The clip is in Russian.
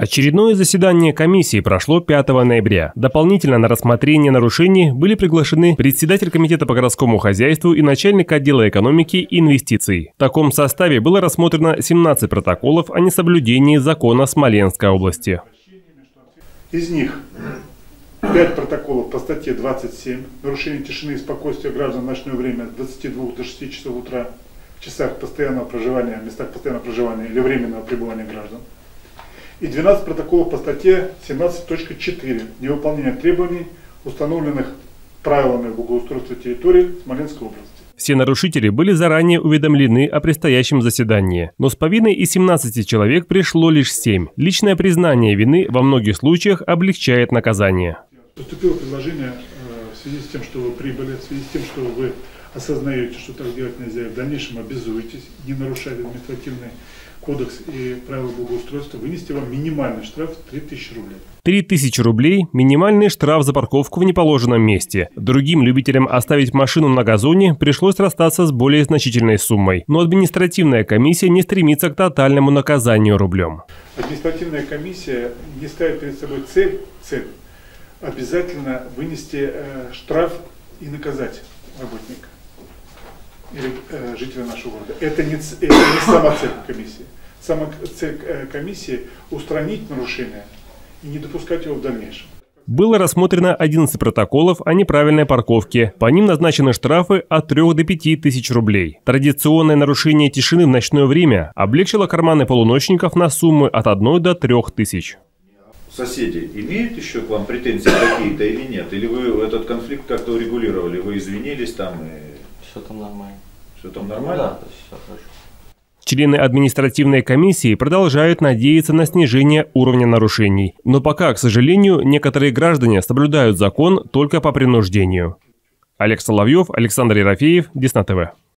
Очередное заседание комиссии прошло 5 ноября. Дополнительно на рассмотрение нарушений были приглашены председатель комитета по городскому хозяйству и начальник отдела экономики и инвестиций. В таком составе было рассмотрено 17 протоколов о несоблюдении закона Смоленской области. Из них 5 протоколов по статье 27 «Нарушение тишины и спокойствия граждан в ночное время с 22 до 6 часов утра в часах постоянного проживания, местах постоянного проживания или временного пребывания граждан». И 12 протоколов по статье 17.4 «Невыполнение требований, установленных правилами благоустройства территории Смоленской области». Все нарушители были заранее уведомлены о предстоящем заседании, но с повинной из 17 человек пришло лишь 7. Личное признание вины во многих случаях облегчает наказание. Поступило предложение в связи с тем, что вы прибыли, в связи с тем, что вы осознаете, что так делать нельзя, и в дальнейшем обязуетесь, не нарушая административный кодекс и правила благоустройства, вынести вам минимальный штраф 3000 рублей. 3000 рублей – минимальный штраф за парковку в неположенном месте. Другим любителям оставить машину на газоне пришлось расстаться с более значительной суммой. Но административная комиссия не стремится к тотальному наказанию рублем. Административная комиссия не ставит перед собой цель обязательно вынести штраф и наказать работника или жителя нашего города. Это не сама цель комиссии. Сама цель комиссии – устранить нарушение и не допускать его в дальнейшем. Было рассмотрено 11 протоколов о неправильной парковке. По ним назначены штрафы от 3 до 5 тысяч рублей. Традиционное нарушение тишины в ночное время облегчило карманы полуночников на суммы от 1 до 3 тысяч. Соседи имеют еще к вам претензии какие-то или нет? Или вы этот конфликт как-то урегулировали? Вы извинились там? Все там нормально. Все там нормально? Да, все хорошо. Члены административной комиссии продолжают надеяться на снижение уровня нарушений. Но пока, к сожалению, некоторые граждане соблюдают закон только по принуждению. Олег Соловьев, Александр Ерофеев, Десна ТВ.